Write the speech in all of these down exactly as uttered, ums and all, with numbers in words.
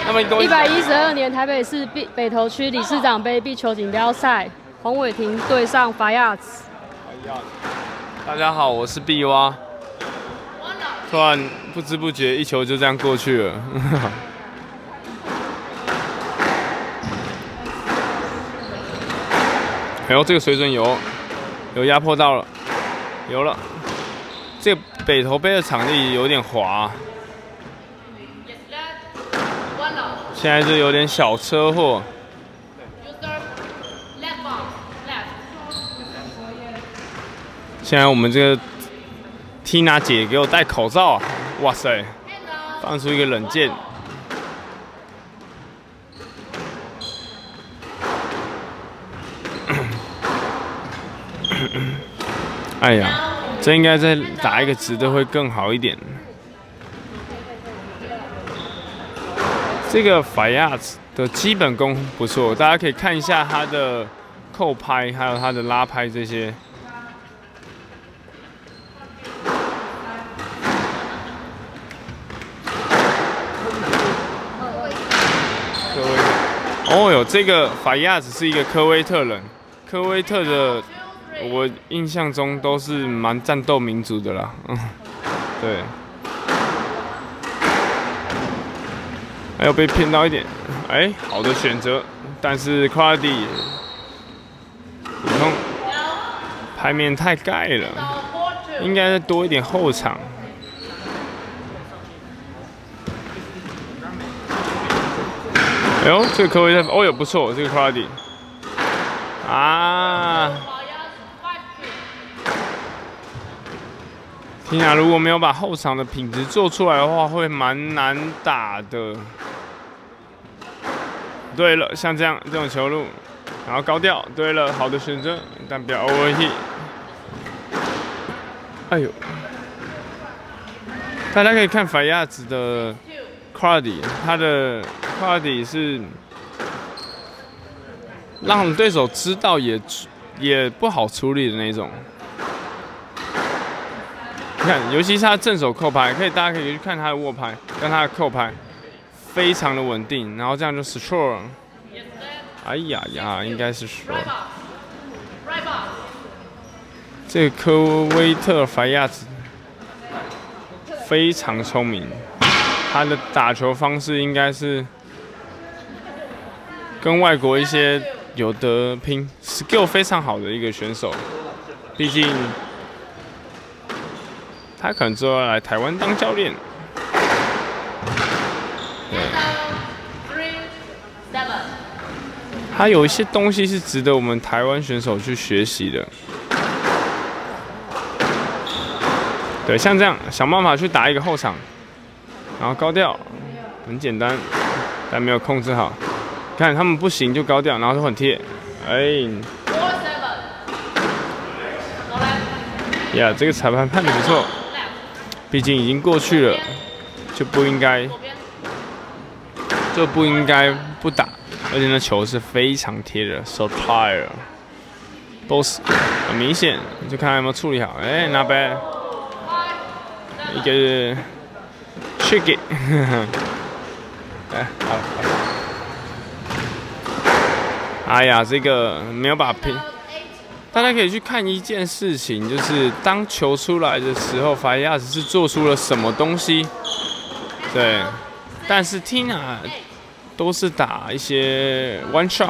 那么一百一十二年台北市北北投区理事长杯壁球锦标赛，洪伟霆对上法亚兹。 大家好，我是碧蛙。突然不知不觉一球就这样过去了。哎呦，这个水准有有压迫到了，有了。这个北投杯的场地有点滑。 现在就有点小车祸。现在我们这个 Tina 姐给我戴口罩啊！哇塞，放出一个冷箭。哎呀，这应该再打一个直的会更好一点。 这个法亚兹的基本功不错，大家可以看一下他的扣拍，还有他的拉拍这些。科威特，哦哟，这个法亚兹是一个科威特人，科威特的，我印象中都是蛮战斗民族的啦，嗯，对。 还有被骗到一点，哎、欸，好的选择，但是 Clardy 普通牌面太盖了，应该再多一点后场。哎呦，这个科威特，哦哟不错，这个 Clardy 啊。 天啊！如果没有把后场的品质做出来的话，会蛮难打的。对了，像这样这种球路，然后高调，对了，好的选择，但不要 overheat。哎呦！大家可以看法亚兹的 Clardy， 他的 Clardy 是让对手知道也也不好处理的那种。 你看，尤其是他正手扣拍，可以大家可以去看他的握拍跟他的扣拍，非常的稳定，然后这样就 strong。哎呀呀，应该是 strong。这个科威特法亚兹非常聪明，他的打球方式应该是跟外国一些有得拼 skill 非常好的一个选手，毕竟。 他可能之后要来台湾当教练。对。他有一些东西是值得我们台湾选手去学习的。对，像这样想办法去打一个后场，然后高调，很简单，但没有控制好。看他们不行就高调，然后都很贴。哎。呀，这个裁判判的不错。 毕竟已经过去了，就不应该，就不应该不打。而且那球是非常贴的 ，so tired。boss 很明显，就看他有没有处理好。哎、欸、，not bad。一个 tricky， 哎，好。哎呀，这个没有把拼。 大家可以去看一件事情，就是当球出来的时候，法亚兹是做出了什么东西，对。但是 Tina 都是打一些 one shot，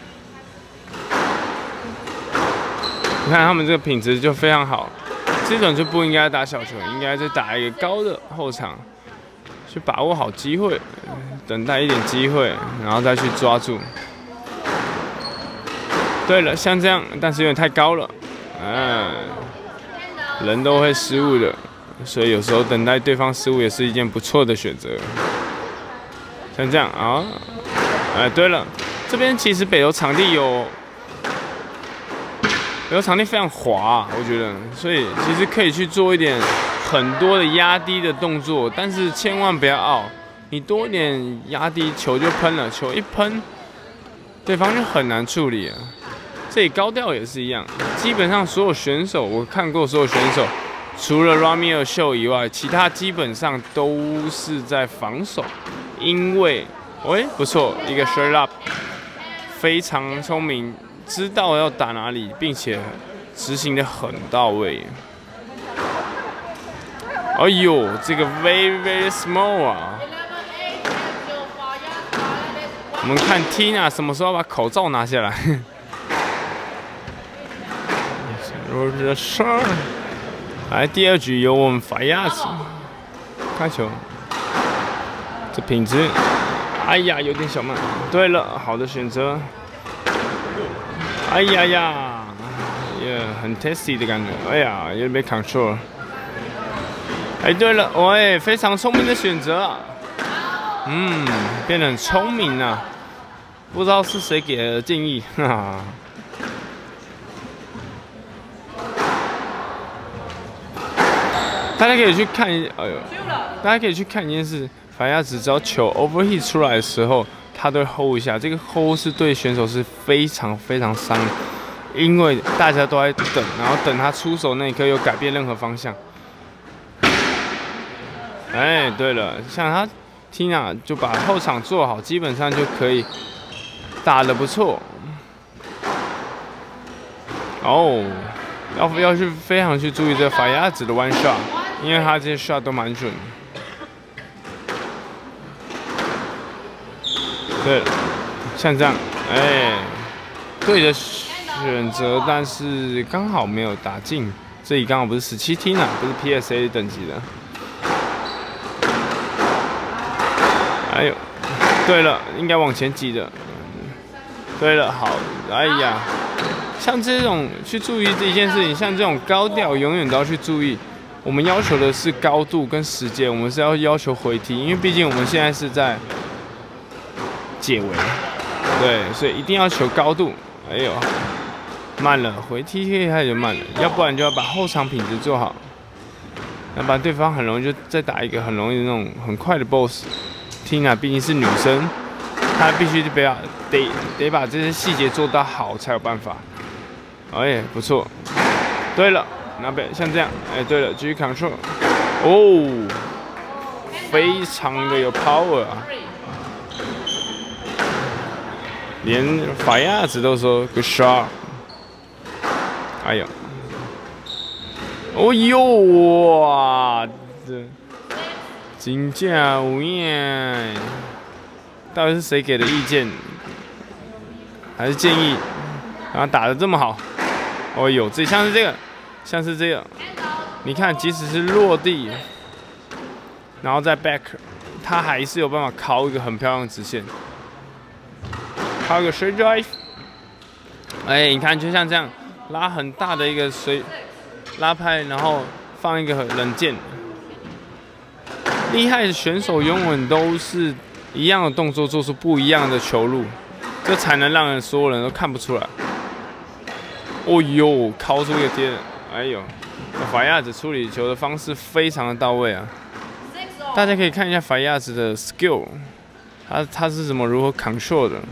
你看他们这个品质就非常好，这种就不应该打小球，应该再打一个高的后场，去把握好机会，等待一点机会，然后再去抓住。 对了，像这样，但是有点太高了，嗯，人都会失误的，所以有时候等待对方失误也是一件不错的选择。像这样啊，哎，对了，这边其实北投场地有，北投场地非常滑，我觉得，所以其实可以去做一点很多的压低的动作，但是千万不要傲，你多一点压低，球就喷了，球一喷，对方就很难处理了。 这里高调也是一样，基本上所有选手我看过，所有选手除了 Rami 尔秀以外，其他基本上都是在防守，因为喂，不错，一个 straight up， 非常聪明，知道要打哪里，并且执行的很到位。哎呦，这个 very very small 啊！我们看 Tina 什么时候把口罩拿下来。来，第二局由我们法亚子开球，这品质，哎呀，有点小慢。对了，好的选择。哎呀呀，也、yeah, 很 tasty 的感觉。哎呀，有点被 control。哎，对了，喂，非常聪明的选择啊。嗯，变得很聪明啊。不知道是谁给的建议，哈哈。大家可以去看，哎呦，大家可以去看一件事，法亚子只要球 overheat 出来的时候，他都会 hold 一下。这个 hold 是对选手是非常非常伤，因为大家都在等，然后等他出手那一刻又改变任何方向。哎，对了，像他 Tina 就把后场做好，基本上就可以打得不错。哦，要要去非常去注意这个法亚子的 one shot。因为他这些 shot 都蛮准。对，像这样，哎，对的选择，但是刚好没有打进。这里刚好不是十七 T 呢，不是 P S A 等级的。哎呦，对了，应该往前挤的。对了，好，哎呀，像这种去注意这一件事情，像这种高调，永远都要去注意。我们要求的是高度跟时间，我们是要要求回踢，因为毕竟我们现在是在解围，对，所以一定要求高度。哎呦，慢了，回踢可以开始慢了，要不然就要把后场品质做好，要不然对方很容易就再打一个很容易的那种很快的 boss。Tina 毕竟是女生，她必须得要得得把这些细节做到好才有办法。哎，不错。对了。那边像这样，哎、欸，对了，继续 control， 哦，非常的有 power 啊，连法亚子都说 good shot， 哎呦，哦呦哇，这真正有影，到底是谁给的意见，还是建议？然后打得这么好，哦呦，这像是这个。像是这样，你看，即使是落地，然后再 back， 它还是有办法敲一个很漂亮的直线，敲一个 straight drive。哎，你看，就像这样拉很大的一个水拉拍，然后放一个冷箭。厉害的选手永远都是一样的动作，做出不一样的球路，这才能让人所有人都看不出来。哦呦，敲出一个贴。哎呦，法亚子处理球的方式非常的到位啊！大家可以看一下法亚子的 skill， 他他是怎么如何 control 的。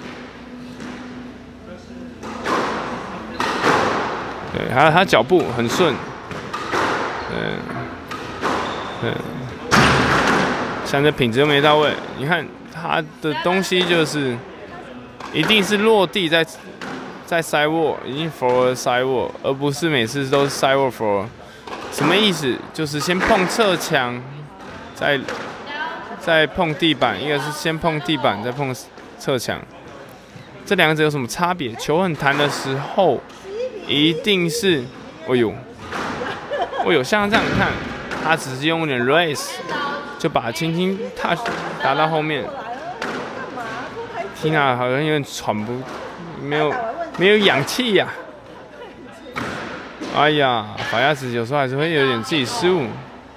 对，还有他脚步很顺，嗯嗯，像这品质都没到位。你看他的东西就是一定是落地在。在 sidewalk 已经 for sidewalk， 而不是每次都是 sidewalk for。什么意思？就是先碰侧墙，再再碰地板，一个是先碰地板，再碰侧墙。这两者有什么差别？球很弹的时候，一定是，哦呦，哦呦，像这样你看，他只是用一点 raise， 就把轻轻 touch 打到后面。Tina 好像有点喘不，没有。没有氧气呀、啊！哎呀，法亚子有时候还是会有点自己失误。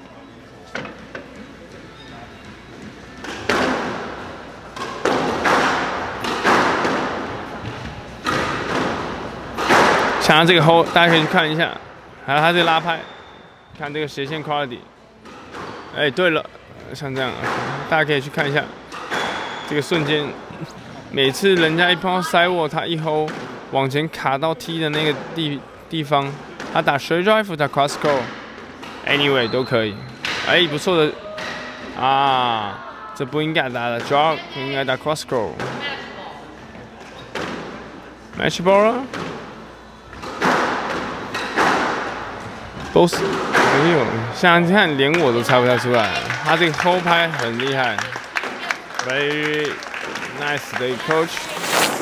想要这个 hold， 大家可以去看一下，还有他这个拉拍，看这个斜线 quality。哎，对了，像这样，大家可以去看一下这个瞬间，每次人家一碰到塞沃，他一 hold。往前卡到 T 的那个地地方，他打 straight drive 打 cross goal，anyway 都可以。哎，不错的啊！ 这不应该打的 jog， 应该打 cross goal。Match ball。都是没有，像你看，连我都猜不太出来。他这个后拍很厉害 ，very nice 的 coach。